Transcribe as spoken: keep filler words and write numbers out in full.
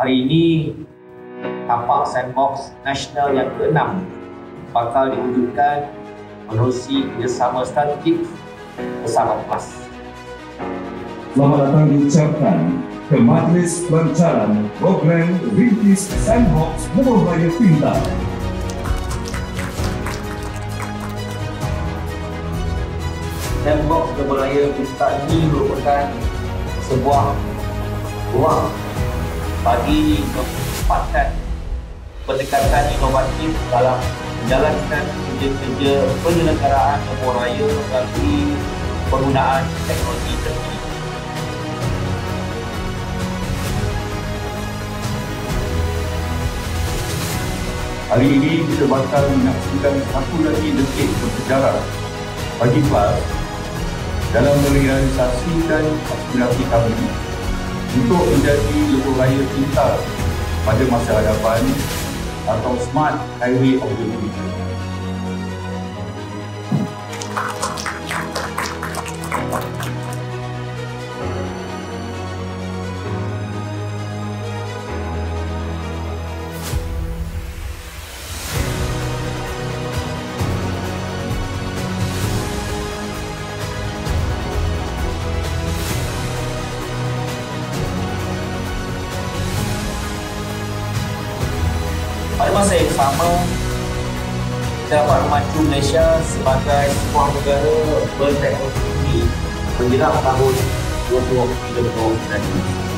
Hari ini, tapak sandbox nasional yang keenam bakal diwujudkan menerusi kerjasama strategik bersama PLAS. Selamat datang diucapkan ke Majlis Pelancaran Program Rintis Sandbox Lebuh Raya Pintar. Sandbox Lebuh Raya Pintar ini merupakan sebuah ruang bagi menempatkan pendekatan inovatif dalam menjalankan kerja-kerja penyelenggaraan lebuh raya melalui penggunaan teknologi terkini. Hari ini kita bakal menyaksikan satu lagi detik bersejarah bagi PLAS dalam merealisasikan aspirasi kami untuk menjadi lebuh raya pintar pada masa hadapan atau Smart Highway of the Future. Pada masa yang sama, kita dapat memacu Malaysia sebagai sebuah negara berteknologi tinggi menjelang tahun dua ribu tiga puluh nanti.